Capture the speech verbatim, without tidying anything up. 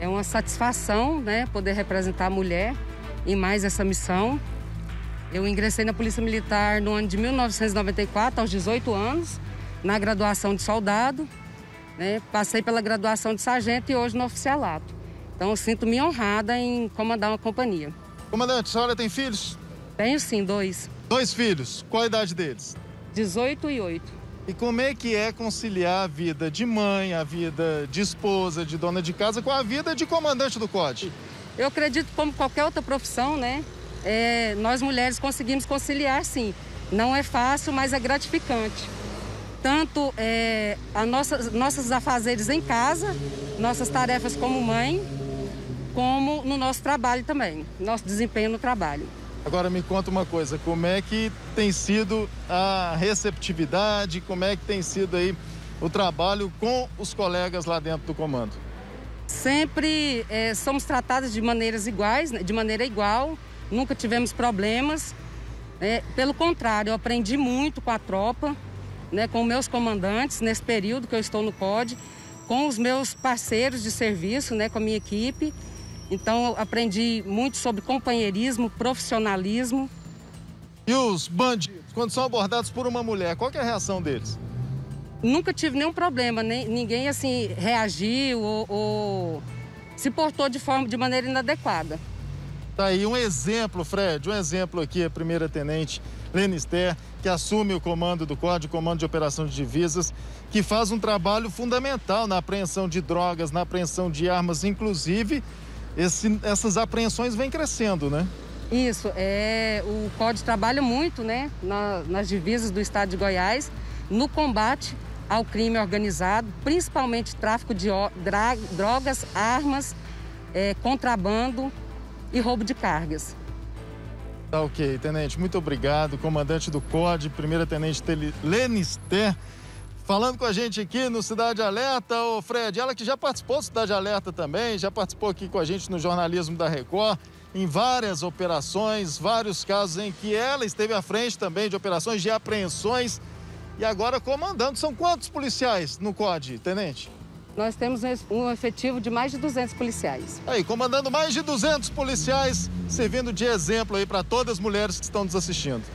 É uma satisfação, né, poder representar a mulher em mais essa missão. Eu ingressei na Polícia Militar no ano de mil novecentos e noventa e quatro, aos dezoito anos, na graduação de soldado, né? Passei pela graduação de sargento e hoje no oficialato. Então eu sinto-me honrada em comandar uma companhia. Comandante, a senhora tem filhos? Tenho sim, dois. Dois filhos. Qual a idade deles? dezoito e oito. E como é que é conciliar a vida de mãe, a vida de esposa, de dona de casa, com a vida de comandante do C O D? Eu acredito que, como qualquer outra profissão, né? É, nós mulheres conseguimos conciliar, sim. Não é fácil, mas é gratificante. Tanto é, a nossa, nossos afazeres em casa, nossas tarefas como mãe, como no nosso trabalho também, nosso desempenho no trabalho. Agora me conta uma coisa, como é que tem sido a receptividade, como é que tem sido aí o trabalho com os colegas lá dentro do comando? Sempre é, somos tratadas de maneiras iguais, né, de maneira igual, nunca tivemos problemas. É, pelo contrário, eu aprendi muito com a tropa, né, com meus comandantes nesse período que eu estou no C O D, com os meus parceiros de serviço, né, com a minha equipe. Então, eu aprendi muito sobre companheirismo, profissionalismo. E os bandidos, quando são abordados por uma mulher, qual que é a reação deles? Nunca tive nenhum problema, nem, ninguém assim reagiu ou, ou se portou de forma, de maneira inadequada. Tá aí um exemplo, Fred, um exemplo aqui, a primeira tenente Lenister, que assume o comando do C O D, o comando de operação de divisas, que faz um trabalho fundamental na apreensão de drogas, na apreensão de armas, inclusive esse, essas apreensões vêm crescendo, né? Isso, é, o C O D trabalha muito, né, na, nas divisas do estado de Goiás, no combate ao crime organizado, principalmente tráfico de dra, drogas, armas, é, contrabando e roubo de cargas. Tá ok, tenente, muito obrigado. Comandante do C O D, primeira tenente Lenister, falando com a gente aqui no Cidade Alerta. Ô Fred, ela que já participou do Cidade Alerta também, já participou aqui com a gente no jornalismo da Record, em várias operações, vários casos em que ela esteve à frente também de operações de apreensões e agora comandando. São quantos policiais no C O D, tenente? Nós temos um efetivo de mais de duzentos policiais. Aí, comandando mais de duzentos policiais, servindo de exemplo aí para todas as mulheres que estão nos assistindo.